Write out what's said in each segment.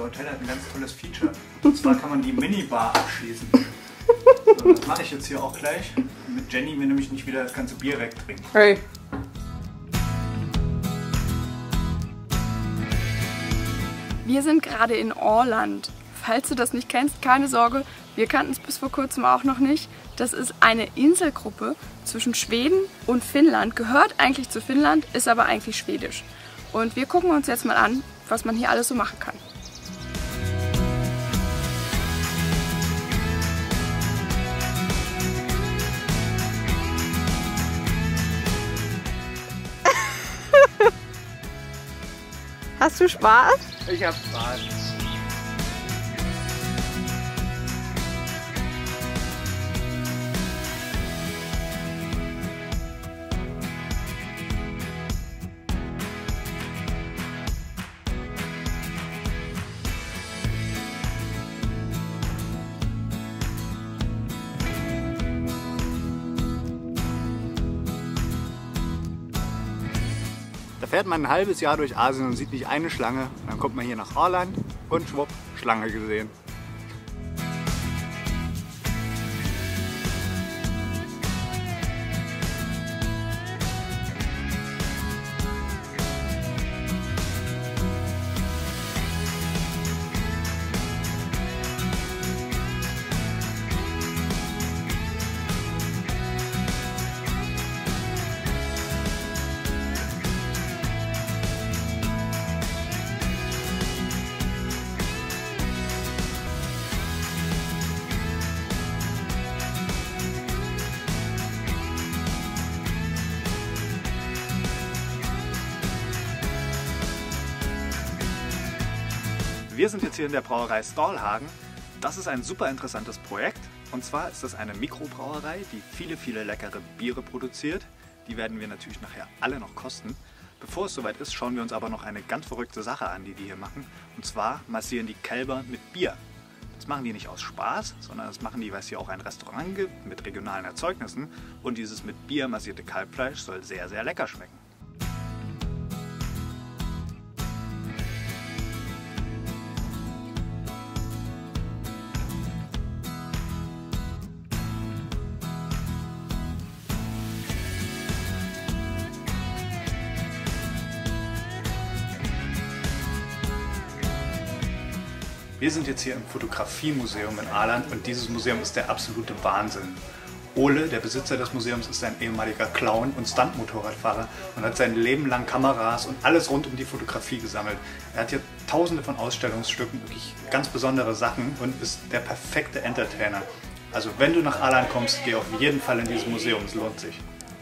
Hotel hat ein ganz tolles Feature. Und zwar kann man die Minibar abschließen. So, das mache ich jetzt hier auch gleich, damit Jenny mir nämlich nicht wieder das ganze Bier wegtrinkt. Hey. Wir sind gerade in Åland. Falls du das nicht kennst, keine Sorge, wir kannten es bis vor kurzem auch noch nicht. Das ist eine Inselgruppe zwischen Schweden und Finnland, gehört eigentlich zu Finnland, ist aber eigentlich schwedisch. Und wir gucken uns jetzt mal an, was man hier alles so machen kann. Hast du Spaß? Ich hab Spaß. Da fährt man ein halbes Jahr durch Asien und sieht nicht eine Schlange. Und dann kommt man hier nach Åland und schwupp, Schlange gesehen. Wir sind jetzt hier in der Brauerei Stålhagen. Das ist ein super interessantes Projekt. Und zwar ist das eine Mikrobrauerei, die viele leckere Biere produziert. Die werden wir natürlich nachher alle noch kosten. Bevor es soweit ist, schauen wir uns aber noch eine ganz verrückte Sache an, die hier machen. Und zwar massieren die Kälber mit Bier. Das machen die nicht aus Spaß, sondern das machen die, weil es hier auch ein Restaurant gibt mit regionalen Erzeugnissen. Und dieses mit Bier massierte Kalbfleisch soll sehr lecker schmecken. Wir sind jetzt hier im Fotografiemuseum in Åland und dieses Museum ist der absolute Wahnsinn. Ole, der Besitzer des Museums, ist ein ehemaliger Clown und Stunt-Motorradfahrer und hat sein Leben lang Kameras und alles rund um die Fotografie gesammelt. Er hat hier tausende von Ausstellungsstücken, wirklich ganz besondere Sachen und ist der perfekte Entertainer. Also wenn du nach Åland kommst, geh auf jeden Fall in dieses Museum, es lohnt sich.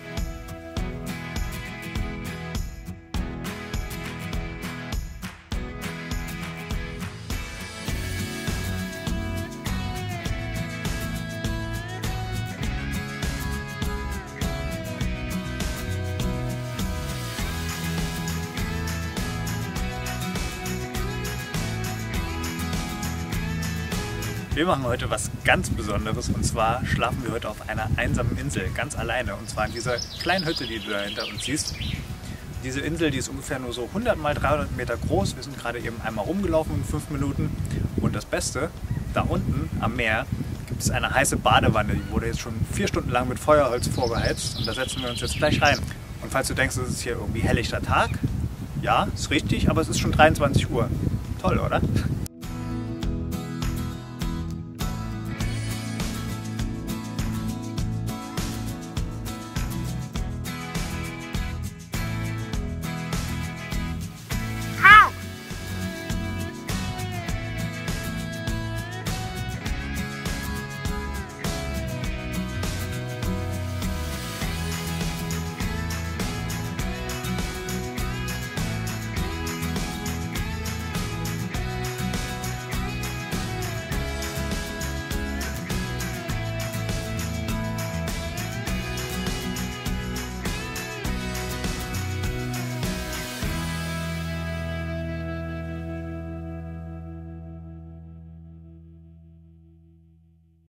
Wir machen heute was ganz Besonderes und zwar schlafen wir heute auf einer einsamen Insel, ganz alleine. Und zwar in dieser kleinen Hütte, die du da hinter uns siehst. Diese Insel, die ist ungefähr nur so 100 mal 300 Meter groß. Wir sind gerade eben einmal rumgelaufen in 5 Minuten. Und das Beste, da unten am Meer gibt es eine heiße Badewanne. Die wurde jetzt schon 4 Stunden lang mit Feuerholz vorgeheizt und da setzen wir uns jetzt gleich rein. Und falls du denkst, es ist hier irgendwie helllichter Tag, ja, ist richtig, aber es ist schon 23 Uhr. Toll, oder?